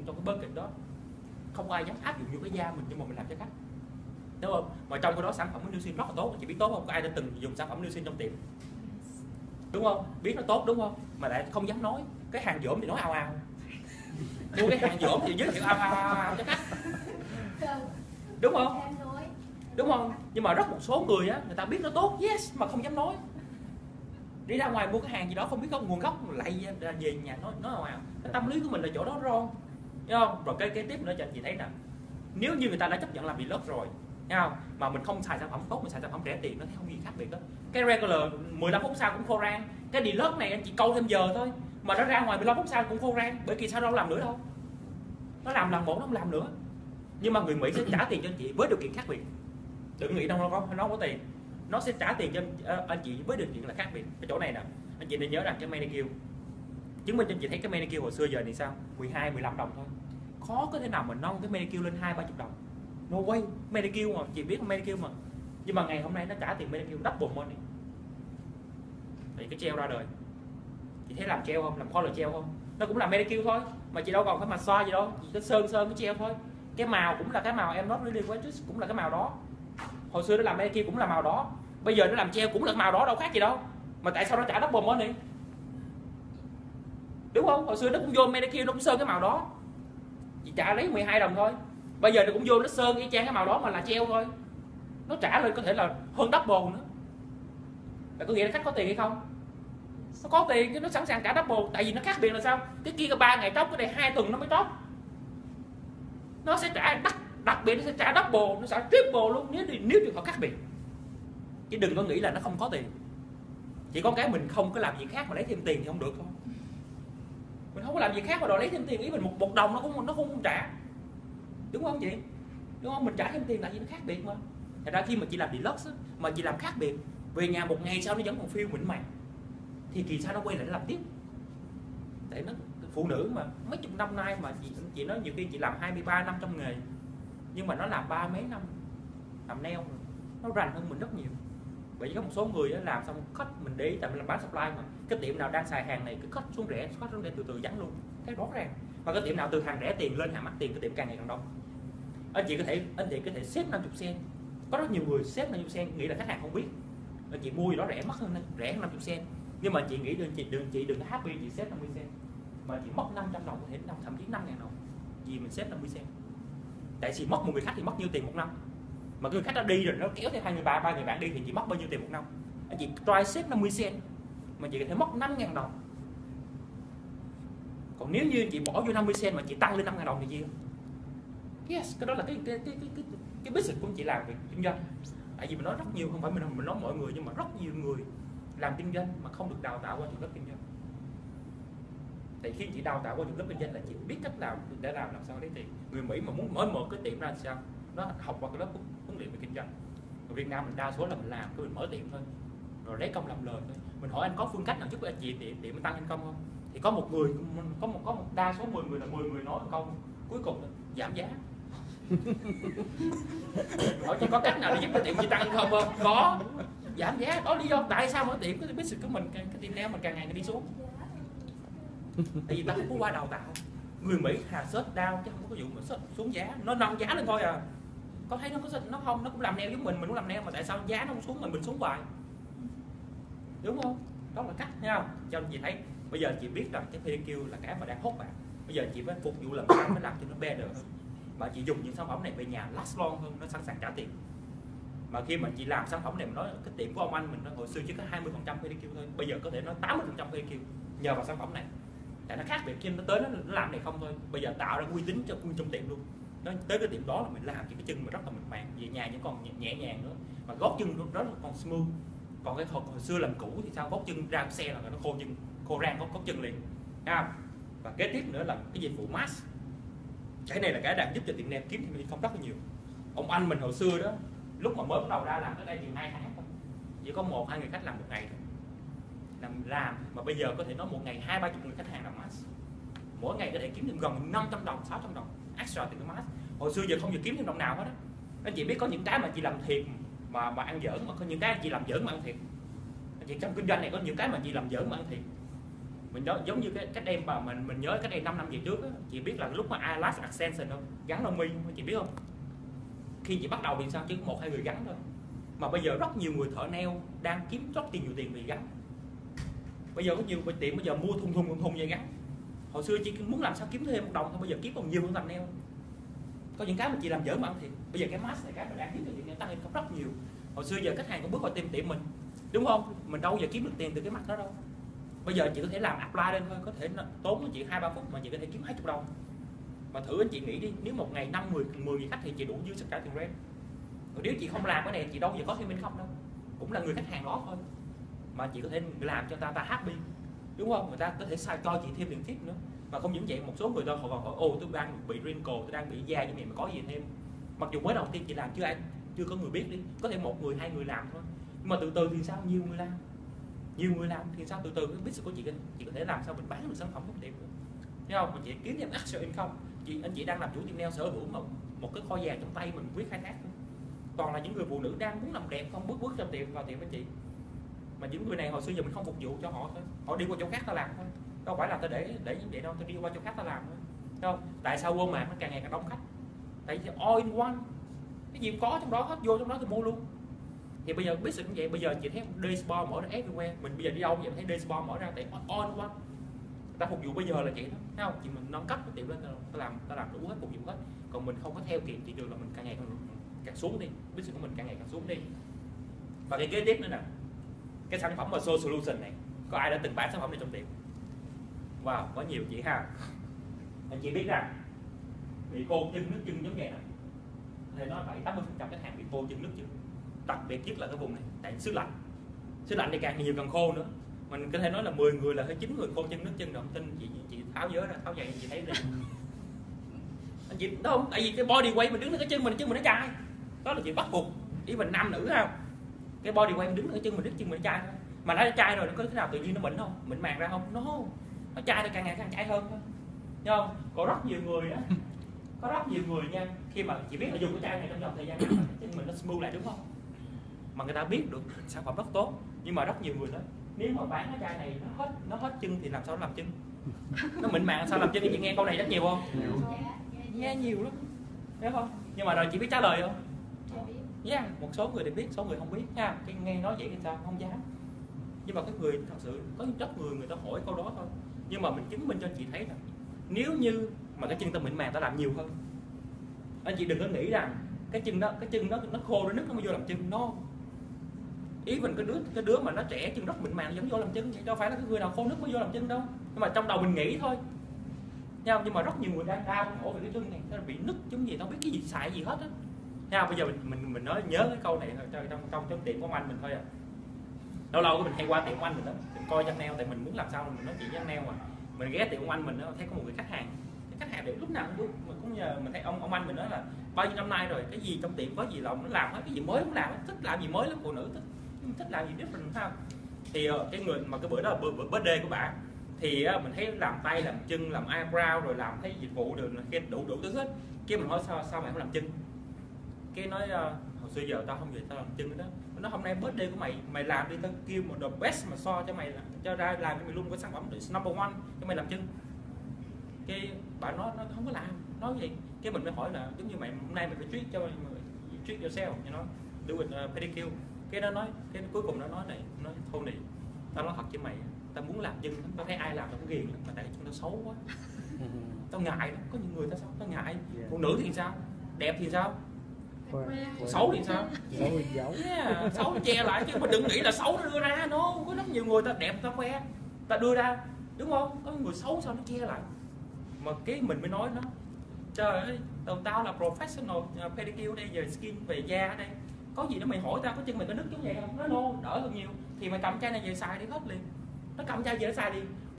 trong cái bucket đó, không ai dám áp dụng vô cái da mình, nhưng mà mình làm cho khách, đúng không? Mà trong cái đó sản phẩm của Newsin rất là tốt, chị biết tốt không? Có ai đã từng dùng sản phẩm Newsin trong tiệm, đúng không? Biết nó tốt đúng không? Mà lại không dám nói. Cái hàng dỗm thì nói ào ào, mua cái hàng dỗm thì giới thiệu ào ào cho khách, đúng không? Đúng không? Nhưng mà rất một số người á, người ta biết nó tốt, yes, mà không dám nói. Đi ra ngoài mua cái hàng gì đó không biết có nguồn gốc, lại về nhà nói ào ào. Cái tâm lý của mình là chỗ đó rồi, thấy không? Rồi cái tiếp nữa cho anh chị thấy nè, nếu như người ta đã chấp nhận làm vlog rồi, thấy không? Mà mình không xài sản phẩm tốt, mình xài sản phẩm rẻ tiền, nó thấy không gì khác biệt đó. Cái regular 15 phút sau cũng khô rang, cái vlog này anh chỉ câu thêm giờ thôi, mà nó ra ngoài 15 phút sau cũng khô rang, bởi vì sao đâu làm nữa đâu, nó làm lần một nó không làm nữa. Nhưng mà người Mỹ sẽ trả tiền cho anh chị với điều kiện khác biệt. Đừng nghĩ nó có tiền, nó sẽ trả tiền cho anh chị với điều kiện là khác biệt. Cái chỗ này nè, anh chị nên nhớ rằng cái manicure, chứng minh cho anh chị thấy cái manicure hồi xưa giờ thì sao, 12, 15 đồng thôi, khó có thể nào mà nâng cái manicure lên 20, 30 đồng. No way, manicure mà chị biết manicure mà. Nhưng mà ngày hôm nay nó trả tiền manicure double money. Thì cái gel ra đời, chị thấy làm gel không, làm color gel không, nó cũng làm manicure thôi, mà chị đâu còn phải massage gì đâu, chị cứ sơn cái gel thôi. Cái màu cũng là cái màu em not really gorgeous, cũng là cái màu đó. Hồi xưa nó làm manicure cũng là màu đó, bây giờ nó làm gel cũng là màu đó, đâu khác gì đâu. Mà tại sao nó trả double money, đúng không? Hồi xưa nó cũng vô manicure nó cũng sơn cái màu đó, chị trả lấy 12 đồng thôi. Bây giờ nó cũng vô nó sơn y chang cái màu đó mà là gel thôi, nó trả lên có thể là hơn double nữa. Là có nghĩa là khách có tiền hay không? Nó có tiền chứ nó sẵn sàng trả double. Tại vì nó khác biệt là sao, cái kia có 3 ngày tóc, cái đây 2 tuần nó mới tóc. Nó sẽ trả đặc biệt, nó sẽ trả double, nó sẽ triple luôn nếu trường hợp khác biệt. Chứ đừng có nghĩ là nó không có tiền. Chỉ có cái mình không có làm gì khác mà lấy thêm tiền thì không được thôi. Mình không có làm gì khác mà đòi lấy thêm tiền, ý mình một đồng nó không trả, đúng không chị? Đúng không? Mình trả thêm tiền tại vì nó khác biệt mà. Thật ra khi mà chị làm deluxe mà chị làm khác biệt, về nhà một ngày sau nó vẫn còn feel mịn màng, thì kỳ sau nó quay lại nó làm tiếp. Tại nó phụ nữ mà mấy chục năm nay mà chị nói nhiều khi chị làm 23 năm trong nghề, nhưng mà nó làm 30 mấy năm làm nail, nó rành hơn mình rất nhiều. Bởi vì có một số người làm xong cut, mình để ý tại mình làm bán supply mà, cái tiệm nào đang xài hàng này cứ cut xuống rẻ từ từ vắng luôn, thấy rõ ràng. Mà cái tiệm nào từ hàng rẻ tiền lên hàng mắc tiền, cái tiệm càng ngày càng đông. Anh chị có thể xếp 50 cent, có rất nhiều người xếp 50 cent nghĩ là khách hàng không biết, anh chị mua gì đó rẻ hơn 50 cent, nhưng mà chị nghĩ chị đừng có happy chị xếp 50 cent, mà chị mất 500 đồng có thể thậm chí 5.000 đồng vì mình xếp 50 cent. Tại vì mất một người khách thì mất nhiêu tiền một năm, mà người khách đã đi rồi nó kéo theo 2 người ba người bạn đi thì chỉ mất bao nhiêu tiền một năm. Anh chị try xếp 50 cent mà chị có thể mất 5.000 đồng. Còn nếu như chị bỏ vô 50 cent mà chị tăng lên 5.000 đồng thì gì? Yes, cái đó là cái business của chị làm việc kinh doanh. Tại vì mình nói rất nhiều, không phải mình nói mọi người, nhưng mà rất nhiều người làm kinh doanh mà không được đào tạo qua trường lớp kinh doanh. Tại khi chị đào tạo qua trường lớp kinh doanh là chị biết cách làm để làm sao lấy tiền. Người Mỹ mà muốn mở một cái tiệm ra sao, nó học qua cái lớp huấn luyện về kinh doanh. Ở Việt Nam mình đa số là mình làm cái mình mở tiệm thôi, rồi lấy công làm lời thôi. Mình hỏi anh có phương cách nào giúp anh chị tiệm mình tăng income không? Thì có một người, có một đa số 10 người là 10 người nói câu cuối cùng là giảm giá. Hỏi chị có cách nào để giúp cái tiệm chị tăng income không? Có, giảm giá. Đó lý do tại sao mở tiệm, cái business của mình, cái tiệm nail mình càng ngày đi xuống. Tại vì ta không có qua đào tạo. Người Mỹ search down chứ không có vụ mà search xuống giá, nó nâng giá lên thôi à. Có thấy nó cũng làm nail giống mình cũng làm nail mà tại sao giá nó không xuống mà mình xuống hoài, đúng không? Đó là cách, thấy không? Cho nên chị thấy bây giờ chị biết rằng cái pedicure là cái mà đang hot bạn. Bây giờ chị phải phục vụ làm sao phải làm cho nó better hơn, mà chị dùng những sản phẩm này về nhà last long hơn, nó sẵn sàng trả tiền. Mà khi mà chị làm sản phẩm này, mình nói cái tiệm của ông anh mình nó hồi xưa chỉ có 20% pedicure thôi, bây giờ có thể nói 80% pedicure nhờ vào sản phẩm này. Tại nó khác biệt khi nó tới nó làm này không thôi, bây giờ tạo ra uy tín cho trong tiệm luôn. Nó tới cái tiệm đó là mình làm cho cái chân mình rất là mịn màng, về nhà vẫn còn nhẹ nhàng nữa, mà gót chân rất là còn smooth. Còn cái hồi xưa làm cũ thì sao, gót chân ra xe là nó khô rang gót chân liền, thấy không? Và kế tiếp nữa là cái dịch vụ mask. Cái này là cái đang giúp cho tiệm nail kiếm thêm không rất là nhiều. Ông anh mình hồi xưa đó, lúc mà mới bắt đầu ra làm tới đây thì 2 tháng thôi, chỉ có 1-2 người khách làm một ngày thôi. Làm mà bây giờ có thể nói một ngày 20-30 người khách hàng làm mask, mỗi ngày có thể kiếm thêm gần 500 đồng 600 đồng extra từ cái mask. Hồi xưa giờ không giờ kiếm thêm đồng nào hết á. Anh chị biết có những cái mà chị làm thiệt mà ăn giỡn, mà có những cái chị làm giỡn mà ăn thiệt. Anh chị trong kinh doanh này có những cái mà chị làm giỡn mà ăn thiệt. Mình đó giống như cái cách em mà mình nhớ cách đây 5 năm về trước á, chị biết là lúc mà Eyelash Extension không gắn lông mi chị biết không, khi chị bắt đầu thì sao chứ 1-2 người gắn thôi, mà bây giờ rất nhiều người thợ nail đang kiếm rất nhiều tiền vì gắn. Bây giờ có nhiều tiệm bây giờ mua thùng về gắn. Hồi xưa chị muốn làm sao kiếm thêm 1 đồng thôi, bây giờ kiếm còn nhiều hơn làm nail. Có những cái mà chị làm dở mà ăn thì bây giờ cái mask này cái mà đang kiếm được tiền tăng lên rất nhiều. Hồi xưa giờ khách hàng cũng bước vào tiệm mình, đúng không? Mình đâu giờ kiếm được tiền từ cái mặt đó đâu. Bây giờ chị có thể làm apply lên thôi, có thể tốn của chị 2-3 phút mà chị có thể kiếm 20 đồng. Mà thử anh chị nghĩ đi, nếu một ngày 5-10 người khách thì chị đủ dư sức cả tiền rent. Còn nếu chị không làm cái này chị đâu giờ có thêm income đâu. Cũng là người khách hàng đó thôi. Mà chị có thể làm cho ta happy, đúng không? Người ta có thể sai cho chị thêm tiền tip nữa. Mà không những vậy, một số người ta họ còn hỏi ồ tôi đang bị wrinkle, tôi đang bị da như vậy mà có gì thêm. Mặc dù mới đầu tiên chị làm chưa có người biết đi, có thể 1 người 2 người làm thôi. Nhưng mà từ từ thì sao, nhiều người làm thì sao, từ từ cái business của chị có thể làm sao mình bán được sản phẩm của tiệm, thấy không? Mà chị kiếm thêm extra income. Anh chị đang làm chủ tiệm nail sở hữu một cái kho vàng trong tay mình quyết khai thác. Toàn là những người phụ nữ đang muốn làm đẹp không bước trong tiệm vào tiệm với chị. Mà những người này hồi xưa giờ mình không phục vụ cho họ thôi, họ đi qua chỗ khác ta làm thôi, đâu phải là ta để như vậy đâu, ta đi qua chỗ khác ta làm thôi, thấy không? Tại sao Walmart nó càng ngày càng đông khách? Tại vì all in one, cái gì cũng có trong đó hết, vô trong đó thì mua luôn. Thì bây giờ business cũng vậy, bây giờ chị thấy day spa mở ra everywhere, mình bây giờ đi đâu vậy thấy day spa mở ra tại all in one. Ta phục vụ bây giờ là vậy đó, thấy không? Chị mình nâng cấp cái tiệm lên, ta làm đủ hết, phục vụ hết. Còn mình không có theo kịp thị trường là mình càng ngày càng xuống đi, business của mình càng ngày càng xuống đi. Và cái kế tiếp nữa nè, cái sản phẩm mà Soul Solution này, có ai đã từng bán sản phẩm này trong tiệm? Wow, có nhiều chị ha. Anh chị biết rằng bị khô chân nước chân giống vậy nè, thì nó 70-80% khách hàng bị khô chân nước chân, đặc biệt nhất là cái vùng này, tại xứ lạnh thì càng nhiều càng khô nữa. Mình có thể nói là 10 người là hơi 9 người khô chân nước chân, không tin chị tháo dỡ ra, tháo dậy chị thấy đây. Anh chị đúng không? Tại vì cái body weight mình đứng lên cái chân mình nó chai, đó là chuyện bắt buộc, ý mình nam nữ không? Cái body weight mình đứng lên cái chân mình nó chai thôi. Mà nó chai rồi nó có thế nào tự nhiên nó mịn không? Mịn màng ra không? Nó chai, nó càng ngày càng chai hơn thôi, thấy không? Có rất nhiều người đó, có rất nhiều người nha, khi mà chỉ biết là dùng cái chai này trong vòng thời gian chân mình nó smooth lại, đúng không? Mà người ta biết được sản phẩm rất tốt, nhưng mà rất nhiều người đó nếu mà bán cái chai này nó hết chân thì làm sao nó làm chân? Nó mịn màng sao làm chân? Chị nghe câu này rất nhiều không? Nghe nhiều lắm, thấy không? Nhưng mà rồi chị biết trả lời không? Một số người thì biết, số người không biết nha. Cái nghe nói vậy thì sao không dám. Nhưng mà cái người thật sự có rất người ta hỏi câu đó thôi. Nhưng mà mình chứng minh cho chị thấy rằng nếu như mà cái chân ta mịn màng ta làm nhiều hơn. Anh chị đừng có nghĩ rằng cái chân nó khô nó nứt nó mới vô làm chân. Ý mình cái đứa mà nó trẻ chân rất mịn màng nó giống vô làm chân vậy, đâu phải là cái người nào khô nứt mới vô làm chân đâu. Nhưng mà trong đầu mình nghĩ thôi. Nhưng mà rất nhiều người đang đau khổ về cái chân này, nó bị nứt giống gì, tao biết cái gì xài gì hết á. Bây giờ mình nói nhớ cái câu này trong tiệm của anh mình thôi à. Lâu lâu mình hay qua tiệm của anh mình đó, mình coi chân nail, tại mình muốn làm sao mình nói chuyện với anh nail mà. Mình ghé tiệm của anh mình đó, thấy có một người khách hàng để lúc nào cũng nhờ mình thấy ông anh mình nói là bao nhiêu năm nay rồi, cái gì trong tiệm có gì là nó làm hết, cái gì mới cũng làm, thích làm gì mới lắm, phụ nữ thích làm gì different sao. Thì cái người mà cái bữa đó là bữa birthday của bà, thì mình thấy làm tay làm chân làm eyebrow rồi làm thấy dịch vụ được cái đủ thứ hết. Cái mình hỏi sao mày không làm chân? Cái nói hồi xưa giờ tao không vậy, tao làm chân nữa đó. Nó hôm nay birthday của mày làm đi, tao kêu một the best mà so cho mày, cho ra làm cho mày luôn cái sản phẩm number one cho mày làm chân. Cái bạn nó không có làm, nói gì. Cái mình mới hỏi là giống như mày hôm nay mày phải treat yourself, you know, do it pedicure. Cái nó nói, cái cuối cùng nó nói này, nói thôi này, tao nói thật với mày, tao muốn làm chân, tao thấy ai làm tao cũng ghiền lắm, mà tại chân tao xấu quá, tao ngại lắm. Có những người tao ngại. Phụ nữ thì sao, đẹp thì sao, xấu thì sao, xấu nó che lại, chứ mà đừng nghĩ là xấu nó đưa ra. Nó có rất nhiều người ta đẹp ta khoe, ta đưa ra, đúng không? Có người xấu sao nó che lại. Mà cái mình mới nói nó, trời ơi, tao là professional pedicure đây, về skin về da ở đây, có gì đó mày hỏi tao có chân mày có nứt giống vậy không? Nó đỡ hơn nhiều. Thì mày cầm chai này về xài đi hết liền. Nó cầm chai về nó xài đi.